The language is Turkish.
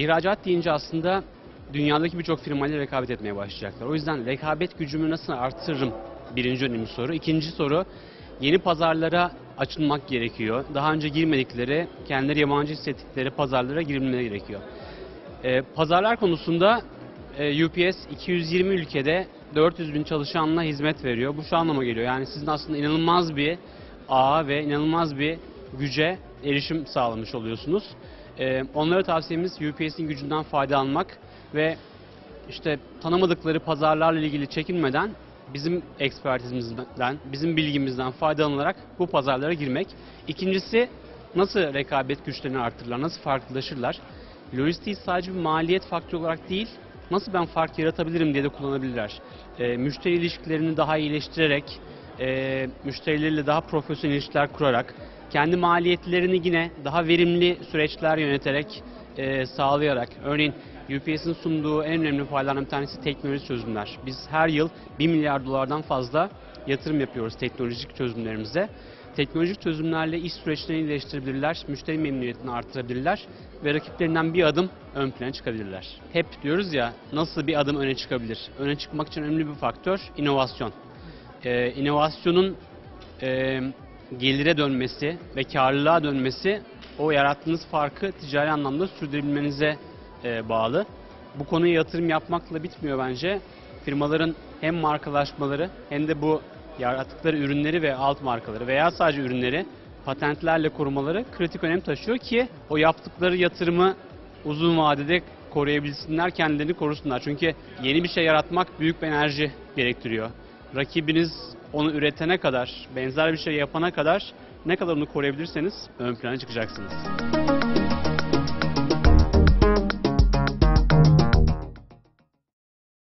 ihracat deyince aslında dünyadaki birçok firmayla rekabet etmeye başlayacaklar. O yüzden rekabet gücümü nasıl artırırım? Birinci önemli soru. İkinci soru, yeni pazarlara açılmak gerekiyor. Daha önce girmedikleri, kendileri yabancı hissettikleri pazarlara girilmeleri gerekiyor. Pazarlar konusunda UPS 220 ülkede 400 bin çalışanla hizmet veriyor. Bu şu anlama geliyor. Yani sizin aslında inanılmaz bir ağa ve inanılmaz bir güce erişim sağlamış oluyorsunuz. Onlara tavsiyemiz UPS'in gücünden faydalanmak ve işte tanımadıkları pazarlarla ilgili çekinmeden bizim ekspertizimizden, bizim bilgimizden faydalanarak bu pazarlara girmek. İkincisi, nasıl rekabet güçlerini artırırlar, nasıl farklılaşırlar? Lojistiği sadece bir maliyet faktörü olarak değil, nasıl ben fark yaratabilirim diye de kullanabilirler. Müşteri ilişkilerini daha iyileştirerek, müşterileriyle daha profesyonel ilişkiler kurarak, kendi maliyetlerini yine daha verimli süreçler yöneterek, sağlayarak. Örneğin UPS'in sunduğu en önemli paylardan bir tanesi teknolojik çözümler. Biz her yıl 1 milyar dolardan fazla yatırım yapıyoruz teknolojik çözümlerimize. Teknolojik çözümlerle iş süreçlerini iyileştirebilirler, müşteri memnuniyetini artırabilirler ve rakiplerinden bir adım ön plana çıkabilirler. Hep diyoruz ya, nasıl bir adım öne çıkabilir? Öne çıkmak için önemli bir faktör inovasyon. İnovasyonun gelire dönmesi ve karlılığa dönmesi o yarattığınız farkı ticari anlamda sürdürebilmenize bağlı. Bu konuya yatırım yapmakla bitmiyor bence. Firmaların hem markalaşmaları hem de bu yarattıkları ürünleri ve alt markaları veya sadece ürünleri patentlerle korumaları kritik önem taşıyor ki o yaptıkları yatırımı uzun vadede koruyabilsinler, kendilerini korusunlar. Çünkü yeni bir şey yaratmak büyük bir enerji gerektiriyor. Rakibiniz onu üretene kadar, benzer bir şey yapana kadar ne kadar onu koruyabilirseniz ön plana çıkacaksınız.